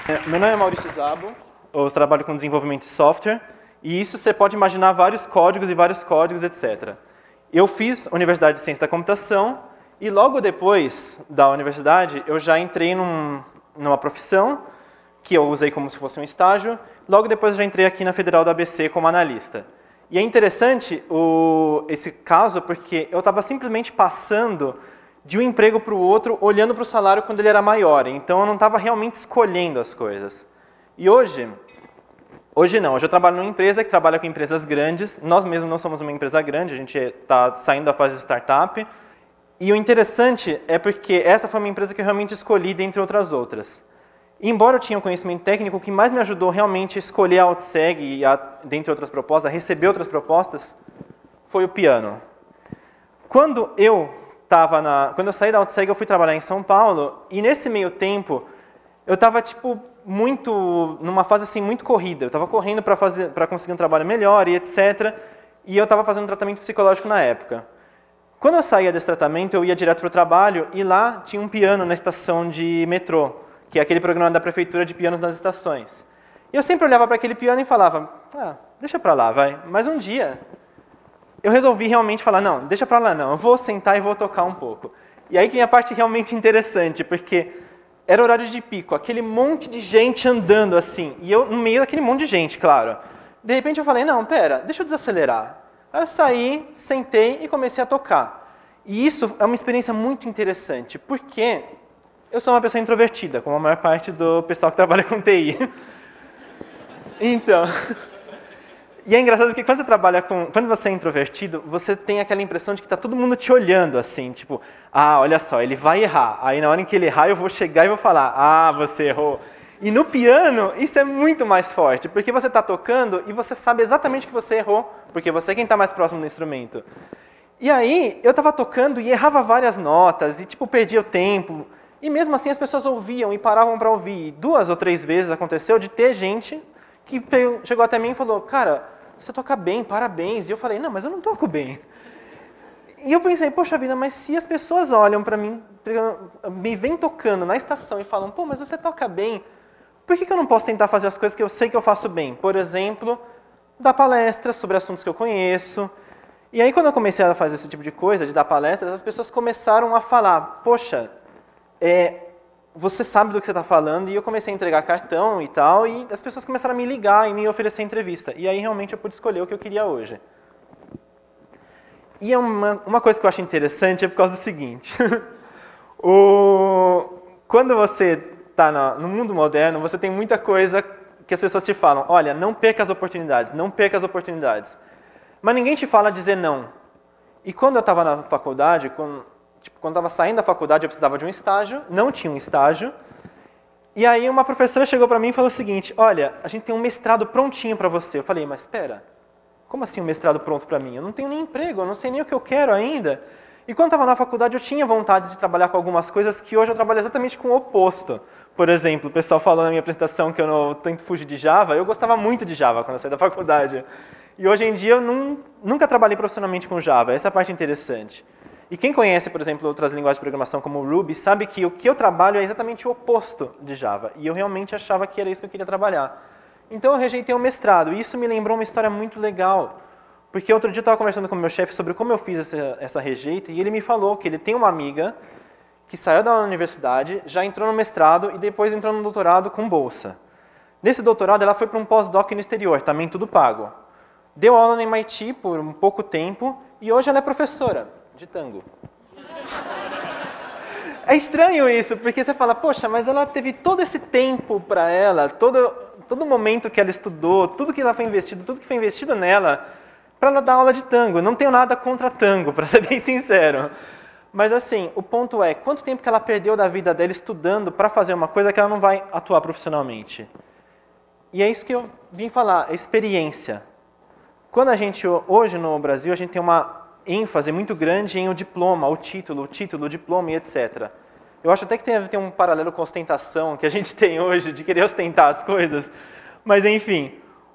Meu nome é Maurício Szabo, eu trabalho com desenvolvimento de software, e isso você pode imaginar vários códigos, etc. Eu fiz Universidade de Ciência da Computação, e logo depois da universidade, eu já entrei numa profissão, que eu usei como se fosse um estágio, logo depois eu já entrei aqui na Federal do ABC como analista. E é interessante esse caso, porque eu estava simplesmente passando de um emprego para o outro, olhando para o salário quando ele era maior. Então, eu não estava realmente escolhendo as coisas. E hoje não. Hoje eu trabalho numa empresa que trabalha com empresas grandes. Nós mesmos não somos uma empresa grande, a gente está saindo da fase de startup. E o interessante é porque essa foi uma empresa que eu realmente escolhi, dentre outras outras. E, embora eu tinha um conhecimento técnico, o que mais me ajudou realmente a escolher a OutSeg e, dentre outras propostas, a receber outras propostas, foi o piano. Quando eu saí da OutSeg, eu fui trabalhar em São Paulo, e nesse meio tempo, eu estava numa fase assim, muito corrida. Eu estava correndo para conseguir um trabalho melhor e etc. E eu estava fazendo um tratamento psicológico na época. Quando eu saía desse tratamento, eu ia direto para o trabalho, e lá tinha um piano na estação de metrô, que é aquele programa da prefeitura de pianos nas estações. E eu sempre olhava para aquele piano e falava, deixa para lá, vai. Mas um dia, eu resolvi realmente falar, não, deixa para lá não, eu vou sentar e vou tocar um pouco. E aí que vem a parte realmente interessante, porque era horário de pico, aquele monte de gente andando assim, e eu no meio daquele monte de gente, claro. De repente eu falei, não, pera, deixa eu desacelerar. Aí eu saí, sentei e comecei a tocar. E isso é uma experiência muito interessante, porque eu sou uma pessoa introvertida, como a maior parte do pessoal que trabalha com TI. Então, e é engraçado porque quando você é introvertido, você tem aquela impressão de que está todo mundo te olhando assim, tipo, olha só, ele vai errar. Aí na hora em que ele errar, eu vou chegar e vou falar, você errou. E no piano, isso é muito mais forte, porque você está tocando e você sabe exatamente que você errou, porque você é quem está mais próximo do instrumento. E aí, eu estava tocando e errava várias notas, e perdia o tempo. E mesmo assim as pessoas ouviam e paravam para ouvir. 2 ou 3 vezes aconteceu de ter gente que chegou até mim e falou, cara, você toca bem, parabéns. E eu falei, não, mas eu não toco bem. E eu pensei, poxa vida, mas se as pessoas olham para mim, me vêm tocando na estação e falam, pô, mas você toca bem, por que eu não posso tentar fazer as coisas que eu sei que eu faço bem? Por exemplo, dar palestras sobre assuntos que eu conheço. E aí quando eu comecei a fazer esse tipo de coisa, de dar palestras, as pessoas começaram a falar, poxa, você sabe do que você está falando, e eu comecei a entregar cartão e tal, e as pessoas começaram a me ligar e me oferecer entrevista. E aí realmente eu pude escolher o que eu queria hoje. E uma coisa que eu acho interessante é por causa do seguinte. Quando você está no mundo moderno, você tem muita coisa que as pessoas te falam, olha, não perca as oportunidades, não perca as oportunidades. Mas ninguém te fala dizer não. E quando eu estava na faculdade, quando eu estava saindo da faculdade, eu precisava de um estágio, não tinha um estágio. E aí uma professora chegou para mim e falou o seguinte, olha, a gente tem um mestrado prontinho para você. Eu falei, mas espera, como assim um mestrado pronto para mim? Eu não tenho nem emprego, eu não sei nem o que eu quero ainda. E quando eu estava na faculdade, eu tinha vontade de trabalhar com algumas coisas que hoje eu trabalho exatamente com o oposto. Por exemplo, o pessoal falou na minha apresentação que eu não tento fugir de Java. Eu gostava muito de Java quando eu saí da faculdade. E hoje em dia eu nunca trabalhei profissionalmente com Java. Essa é a parte interessante. E quem conhece, por exemplo, outras linguagens de programação como Ruby, sabe que o que eu trabalho é exatamente o oposto de Java. E eu realmente achava que era isso que eu queria trabalhar. Então eu rejeitei o mestrado. E isso me lembrou uma história muito legal. Porque outro dia eu estava conversando com o meu chefe sobre como eu fiz essa rejeita, e ele me falou que ele tem uma amiga que saiu da universidade, já entrou no mestrado e depois entrou no doutorado com bolsa. Nesse doutorado ela foi para um pós-doc no exterior, também tudo pago. Deu aula no MIT por um pouco tempo e hoje ela é professora de tango. É estranho isso, porque você fala, poxa, mas ela teve todo esse tempo para ela, todo momento que ela estudou, tudo que foi investido nela, para ela dar aula de tango. Não tenho nada contra tango, para ser bem sincero. Mas assim, o ponto é, quanto tempo que ela perdeu da vida dela estudando para fazer uma coisa que ela não vai atuar profissionalmente? E é isso que eu vim falar, experiência. Quando hoje no Brasil, a gente tem uma ênfase muito grande em o diploma, o título, o diploma e etc. Eu acho até que tem um paralelo com a ostentação que a gente tem hoje, de querer ostentar as coisas. Mas enfim,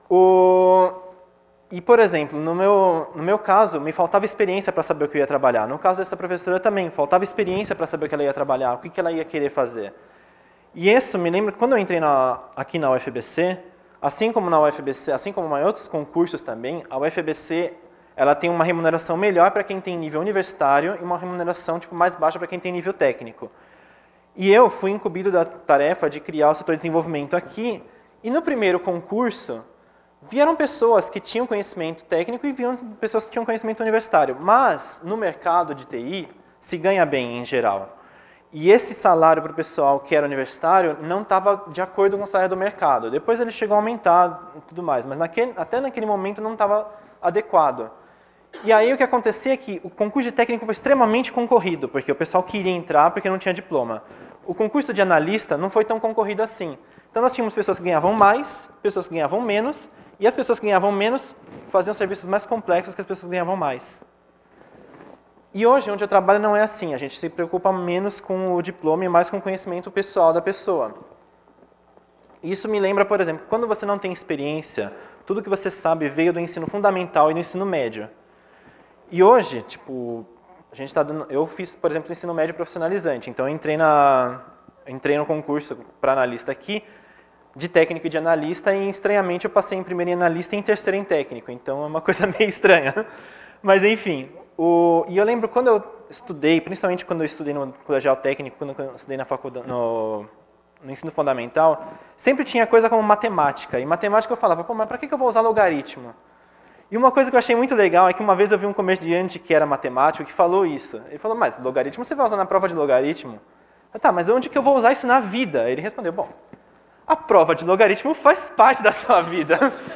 E, por exemplo, no meu caso, me faltava experiência para saber o que eu ia trabalhar. No caso dessa professora também, faltava experiência para saber o que ela ia trabalhar, o que ela ia querer fazer. E isso me lembra, quando eu entrei aqui na UFBC, assim como na UFBC, assim como em outros concursos também, a UFBC ela tem uma remuneração melhor para quem tem nível universitário e uma remuneração tipo, mais baixa para quem tem nível técnico. E eu fui incumbido da tarefa de criar o setor de desenvolvimento aqui, e no primeiro concurso, vieram pessoas que tinham conhecimento técnico e vieram pessoas que tinham conhecimento universitário. Mas, no mercado de TI, se ganha bem em geral. E esse salário para o pessoal que era universitário não estava de acordo com o salário do mercado. Depois ele chegou a aumentar e tudo mais, mas até naquele momento não estava adequado. E aí o que acontecia é que o concurso de técnico foi extremamente concorrido, porque o pessoal queria entrar porque não tinha diploma. O concurso de analista não foi tão concorrido assim. Então nós tínhamos pessoas que ganhavam mais, pessoas que ganhavam menos, e as pessoas que ganhavam menos faziam serviços mais complexos que as pessoas que ganhavam mais. E hoje, onde eu trabalho, não é assim. A gente se preocupa menos com o diploma e mais com o conhecimento pessoal da pessoa. Isso me lembra, por exemplo, quando você não tem experiência, tudo que você sabe veio do ensino fundamental e do ensino médio. E hoje, tipo, a gente tá dando, eu fiz, por exemplo, ensino médio profissionalizante. Então, eu entrei no concurso para analista aqui, de técnico e de analista, e estranhamente eu passei em primeiro em analista e em terceiro em técnico. Então, é uma coisa meio estranha. Mas, enfim. E eu lembro quando eu estudei, principalmente quando eu estudei no colegial técnico, quando eu estudei na faculdade, no ensino fundamental, sempre tinha coisa como matemática. E matemática eu falava, pô, mas para que eu vou usar logaritmo? E uma coisa que eu achei muito legal é que uma vez eu vi um comediante que era matemático que falou isso. Ele falou, mas logaritmo você vai usar na prova de logaritmo? Eu, tá, mas onde que eu vou usar isso na vida? Ele respondeu, bom, a prova de logaritmo faz parte da sua vida.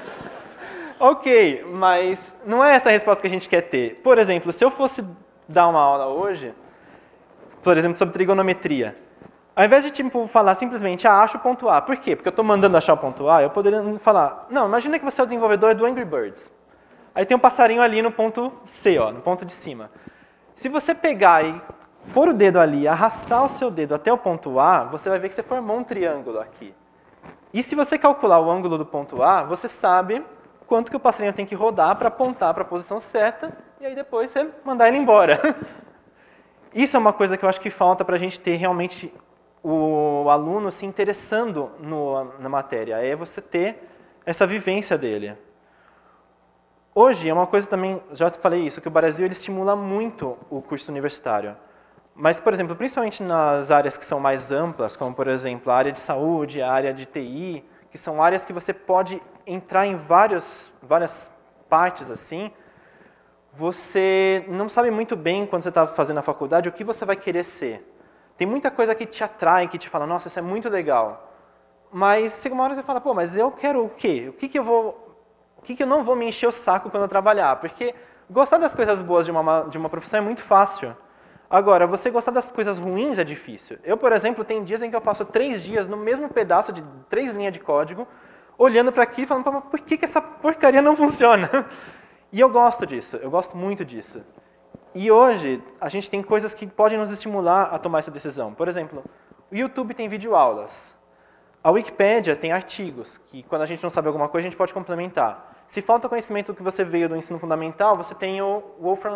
Ok, mas não é essa a resposta que a gente quer ter. Por exemplo, se eu fosse dar uma aula hoje, por exemplo, sobre trigonometria, ao invés de tipo, falar simplesmente, acha o ponto A. Por quê? Porque eu estou mandando achar o ponto A, eu poderia falar, não, imagina que você é o desenvolvedor do Angry Birds. Aí tem um passarinho ali no ponto C, ó, no ponto de cima. Se você pegar e pôr o dedo ali, arrastar o seu dedo até o ponto A, você vai ver que você formou um triângulo aqui. E se você calcular o ângulo do ponto A, você sabe quanto que o passarinho tem que rodar para apontar para a posição certa, e aí depois você mandar ele embora. Isso é uma coisa que eu acho que falta para a gente ter realmente o aluno se interessando na matéria, é você ter essa vivência dele. Hoje, é uma coisa também, já falei isso, que o Brasil ele estimula muito o curso universitário. Mas, por exemplo, principalmente nas áreas que são mais amplas, como, por exemplo, a área de saúde, a área de TI, que são áreas que você pode entrar em várias partes assim, você não sabe muito bem, quando você está fazendo a faculdade, o que você vai querer ser. Tem muita coisa que te atrai, que te fala, nossa, isso é muito legal. Mas, chega uma hora você fala, pô, mas eu quero o quê? O que eu não vou me encher o saco quando eu trabalhar? Porque gostar das coisas boas de uma profissão é muito fácil. Agora, você gostar das coisas ruins é difícil. Eu, por exemplo, tem dias em que eu passo 3 dias no mesmo pedaço de 3 linhas de código, olhando para aqui e falando, mas por que essa porcaria não funciona? E eu gosto disso, eu gosto muito disso. E hoje, a gente tem coisas que podem nos estimular a tomar essa decisão. Por exemplo, o YouTube tem videoaulas. A Wikipédia tem artigos, que quando a gente não sabe alguma coisa, a gente pode complementar. Se falta conhecimento que você veio do ensino fundamental, você tem o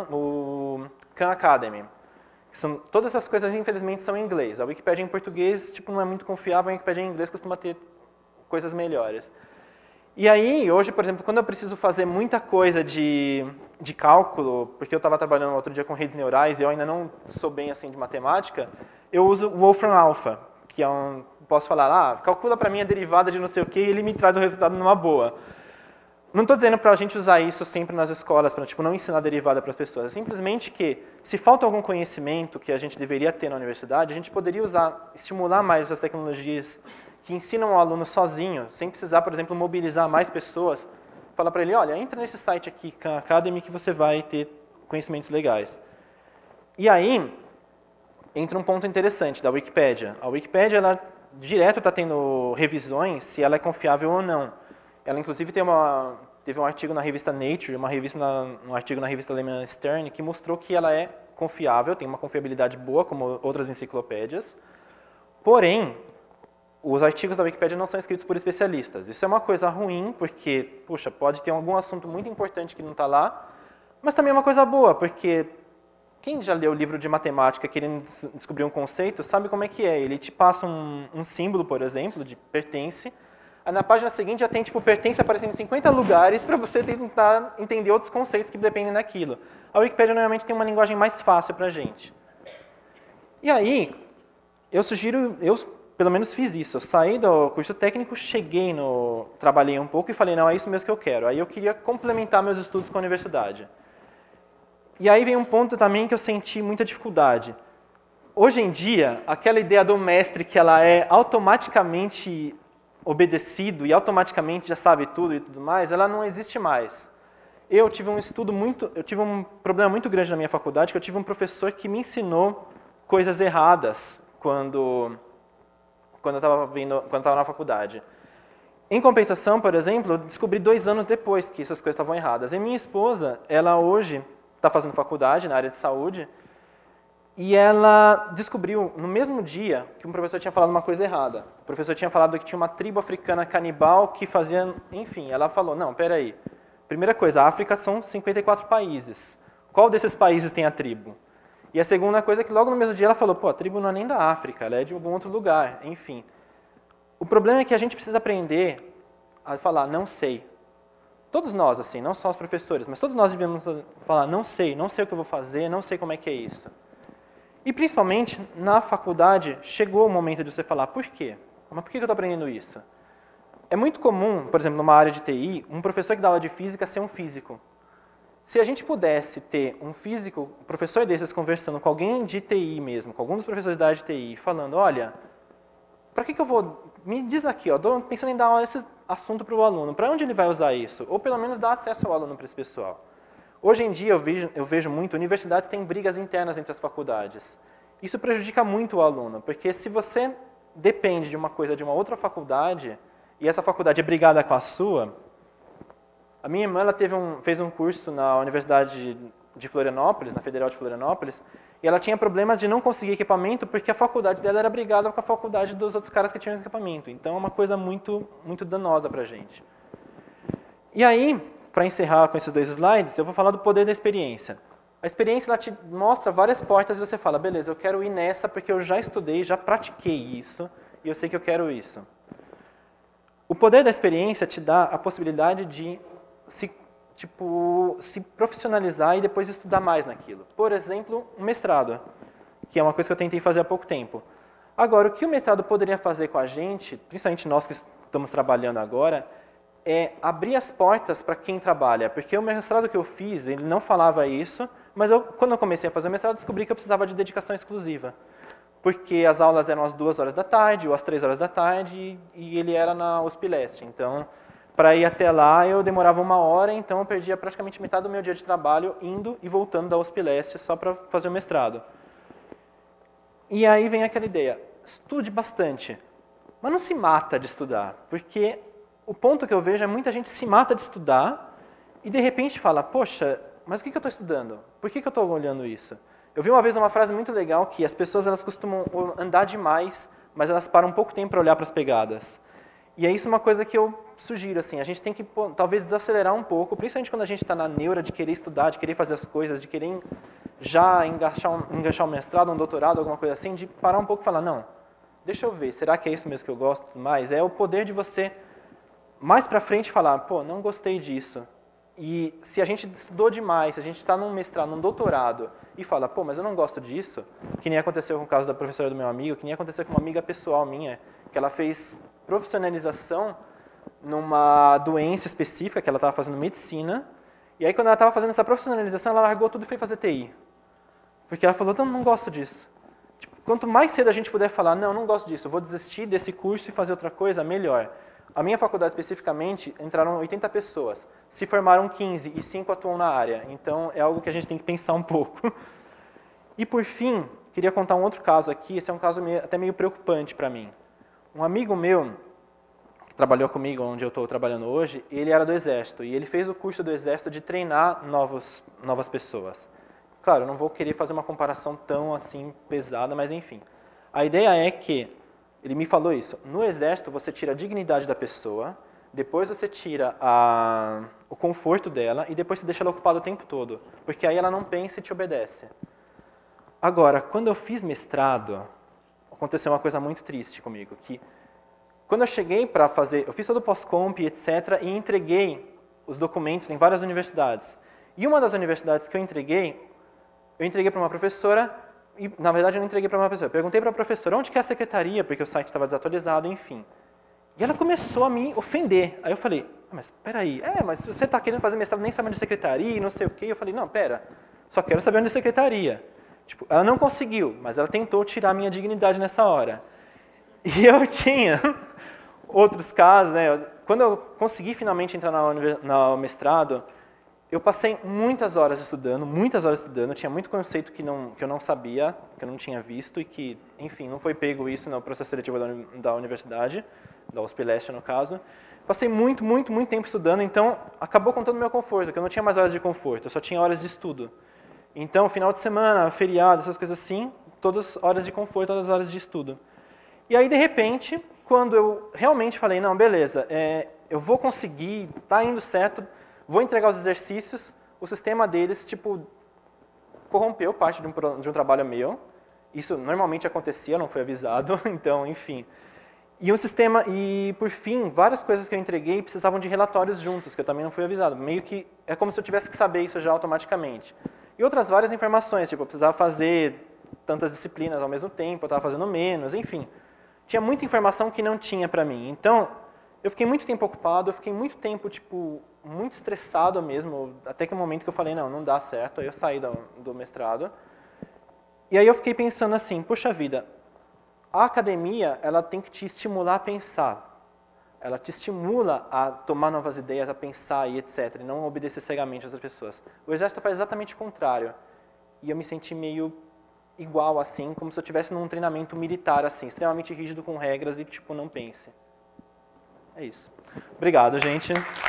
Khan Academy. Todas essas coisas, infelizmente, são em inglês. A Wikipédia em português tipo, não é muito confiável, a Wikipédia em inglês costuma ter coisas melhores. E aí, hoje, por exemplo, quando eu preciso fazer muita coisa de cálculo, porque eu estava trabalhando outro dia com redes neurais e eu ainda não sou bem assim de matemática, eu uso o Wolfram Alpha, que é posso falar, calcula para mim a derivada de não sei o que e ele me traz o resultado numa boa. Não estou dizendo para a gente usar isso sempre nas escolas, para tipo, não ensinar derivada para as pessoas. É simplesmente que, se falta algum conhecimento que a gente deveria ter na universidade, a gente poderia estimular mais as tecnologias que ensinam o aluno sozinho, sem precisar, por exemplo, mobilizar mais pessoas. Falar para ele, olha, entra nesse site aqui, Khan Academy, que você vai ter conhecimentos legais. E aí, entra um ponto interessante da Wikipédia. A Wikipédia, ela direto está tendo revisões se ela é confiável ou não. Ela, inclusive, teve um artigo na revista Nature, um artigo na revista alemã Stern, que mostrou que ela é confiável, tem uma confiabilidade boa, como outras enciclopédias. Porém, os artigos da Wikipédia não são escritos por especialistas. Isso é uma coisa ruim, porque, puxa, pode ter algum assunto muito importante que não está lá, mas também é uma coisa boa, porque Quem já leu o livro de matemática querendo descobrir um conceito, sabe como é que é. Ele te passa um símbolo, por exemplo, de pertence. Aí na página seguinte já tem tipo pertence aparecendo em 50 lugares para você tentar entender outros conceitos que dependem daquilo. A Wikipédia normalmente tem uma linguagem mais fácil para a gente. E aí, eu pelo menos fiz isso. Eu saí do curso técnico, trabalhei um pouco e falei, não, é isso mesmo que eu quero. Aí eu queria complementar meus estudos com a universidade. E aí vem um ponto também que eu senti muita dificuldade. Hoje em dia, aquela ideia do mestre que ela é automaticamente obedecido e automaticamente já sabe tudo e tudo mais, ela não existe mais. Eu tive um problema muito grande na minha faculdade, que eu tive um professor que me ensinou coisas erradas quando eu estava na faculdade. Em compensação, por exemplo, eu descobri 2 anos depois que essas coisas estavam erradas. E minha esposa, ela hoje está fazendo faculdade na área de saúde, e ela descobriu, no mesmo dia, que um professor tinha falado uma coisa errada. O professor tinha falado que tinha uma tribo africana canibal que fazia... Enfim, ela falou, não, peraí. Primeira coisa, a África são 54 países. Qual desses países tem a tribo? E a segunda coisa é que logo no mesmo dia ela falou, pô, a tribo não é nem da África, ela é de algum outro lugar. Enfim. O problema é que a gente precisa aprender a falar, não sei. Todos nós, assim, não só os professores, mas todos nós devemos falar, não sei o que eu vou fazer, não sei como é que é isso. E principalmente, na faculdade, chegou o momento de você falar, por quê? Mas por que eu estou aprendendo isso? É muito comum, por exemplo, numa área de TI, um professor que dá aula de física ser um físico. Se a gente pudesse ter um professor desses conversando com alguém de TI mesmo, com algum dos professores da área de TI, falando, olha, para que eu vou... Me diz aqui, estou pensando em dar esse assunto para o aluno, para onde ele vai usar isso? Ou pelo menos dar acesso ao aluno para esse pessoal. Hoje em dia eu vejo muito, universidades têm brigas internas entre as faculdades. Isso prejudica muito o aluno, porque se você depende de uma coisa de uma outra faculdade, e essa faculdade é brigada com a sua... A minha irmã ela fez um curso na Universidade de Florianópolis, na Federal de Florianópolis, e ela tinha problemas de não conseguir equipamento porque a faculdade dela era brigada com a faculdade dos outros caras que tinham equipamento. Então é uma coisa muito, muito danosa para a gente. E aí, para encerrar com esses 2 slides, eu vou falar do poder da experiência. A experiência ela te mostra várias portas e você fala, beleza, eu quero ir nessa porque eu já estudei, já pratiquei isso, e eu sei que eu quero isso. O poder da experiência te dá a possibilidade de se profissionalizar e depois estudar mais naquilo. Por exemplo, um mestrado, que é uma coisa que eu tentei fazer há pouco tempo. Agora, o que o mestrado poderia fazer com a gente, principalmente nós que estamos trabalhando agora, é abrir as portas para quem trabalha. Porque o mestrado que eu fiz, ele não falava isso, mas quando eu comecei a fazer o mestrado, descobri que eu precisava de dedicação exclusiva. Porque as aulas eram às 2 horas da tarde ou às 3 horas da tarde e ele era na USP Leste. Então, para ir até lá, eu demorava 1 hora, então eu perdia praticamente metade do meu dia de trabalho indo e voltando da USP Leste só para fazer o mestrado. E aí vem aquela ideia, estude bastante, mas não se mata de estudar, porque o ponto que eu vejo é muita gente se mata de estudar e de repente fala, poxa, mas o que eu estou estudando? Por que eu estou olhando isso? Eu vi uma vez uma frase muito legal que as pessoas elas costumam andar demais, mas elas param um pouco tempo para olhar para as pegadas. E é isso uma coisa que eu sugiro, assim, a gente tem que talvez desacelerar um pouco, principalmente quando a gente está na neura de querer estudar, de querer fazer as coisas, de querer já enganchar um mestrado, um doutorado, alguma coisa assim, de parar um pouco e falar, não, deixa eu ver, será que é isso mesmo que eu gosto mais? É o poder de você, mais para frente, falar, pô, não gostei disso. E se a gente estudou demais, se a gente está num mestrado, num doutorado, e fala, pô, mas eu não gosto disso, que nem aconteceu com o caso da professora do meu amigo, que nem aconteceu com uma amiga pessoal minha, que ela fez profissionalização numa doença específica, que ela estava fazendo medicina, e aí quando ela estava fazendo essa profissionalização, ela largou tudo e foi fazer TI. Porque ela falou, não gosto disso. Tipo, quanto mais cedo a gente puder falar, não gosto disso, eu vou desistir desse curso e fazer outra coisa, melhor. A minha faculdade, especificamente, entraram 80 pessoas. Se formaram 15 e 5 atuam na área. Então, é algo que a gente tem que pensar um pouco. E, por fim, queria contar um outro caso aqui. Esse é um caso até meio preocupante para mim. Um amigo meu, que trabalhou comigo onde eu estou trabalhando hoje, ele era do Exército. E ele fez o curso do Exército de treinar novas pessoas. Claro, eu não vou querer fazer uma comparação tão assim pesada, mas enfim. A ideia é que ele me falou isso. No Exército, você tira a dignidade da pessoa, depois você tira o conforto dela e depois você deixa ela ocupada o tempo todo. Porque aí ela não pensa e te obedece. Agora, quando eu fiz mestrado, aconteceu uma coisa muito triste comigo, que quando eu cheguei para fazer, eu fiz todo o pós-comp, etc., e entreguei os documentos em várias universidades. E uma das universidades que eu entreguei para uma professora, e na verdade eu não entreguei para uma professora, eu perguntei para a professora onde que é a secretaria, porque o site estava desatualizado, enfim. E ela começou a me ofender. Aí eu falei, mas espera aí, mas você está querendo fazer mestrado nem sabendo de secretaria e não sei o quê. Eu falei, não, pera, só quero saber onde é secretaria. Tipo, ela não conseguiu, mas ela tentou tirar a minha dignidade nessa hora. E eu tinha outros casos, né? Quando eu consegui finalmente entrar no mestrado, eu passei muitas horas estudando, eu tinha muito conceito que eu não sabia, que eu não tinha visto e que, enfim, não foi pego isso no processo seletivo da universidade, da USP Leste no caso. Passei muito tempo estudando, então acabou com todo o meu conforto, porque eu não tinha mais horas de conforto, eu só tinha horas de estudo. Então, final de semana, feriado, essas coisas assim, todas horas de conforto, todas horas de estudo. E aí, de repente, quando eu realmente falei, não, beleza, eu vou conseguir, tá indo certo, vou entregar os exercícios, o sistema deles, tipo, corrompeu parte de um trabalho meu. Isso normalmente acontecia, não foi avisado, então, enfim. E por fim, várias coisas que eu entreguei precisavam de relatórios juntos, que eu também não fui avisado. Meio que é como se eu tivesse que saber isso já automaticamente. E outras várias informações, tipo, eu precisava fazer tantas disciplinas ao mesmo tempo, eu estava fazendo menos, enfim. Tinha muita informação que não tinha para mim. Então, eu fiquei muito tempo ocupado, eu fiquei muito tempo, tipo, muito estressado mesmo, até que o momento que eu falei, não dá certo, aí eu saí do mestrado. E aí eu fiquei pensando assim, puxa vida, a academia, ela tem que te estimular a pensar. Ela te estimula a tomar novas ideias, a pensar e etc. E não obedecer cegamente às outras pessoas. O exército faz exatamente o contrário. E eu me senti meio igual assim, como se eu estivesse num treinamento militar assim, extremamente rígido com regras e tipo, não pense. É isso. Obrigado, gente.